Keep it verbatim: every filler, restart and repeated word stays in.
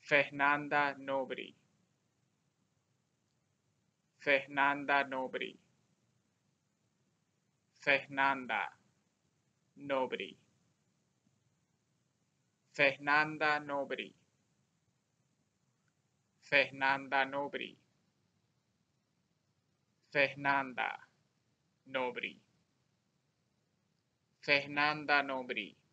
Fernanda Nobre, Fernanda Nobre, Fernanda Nobre, Fernanda Nobre, Fernanda Nobre, Fernanda Nobre, Fernanda Nobre.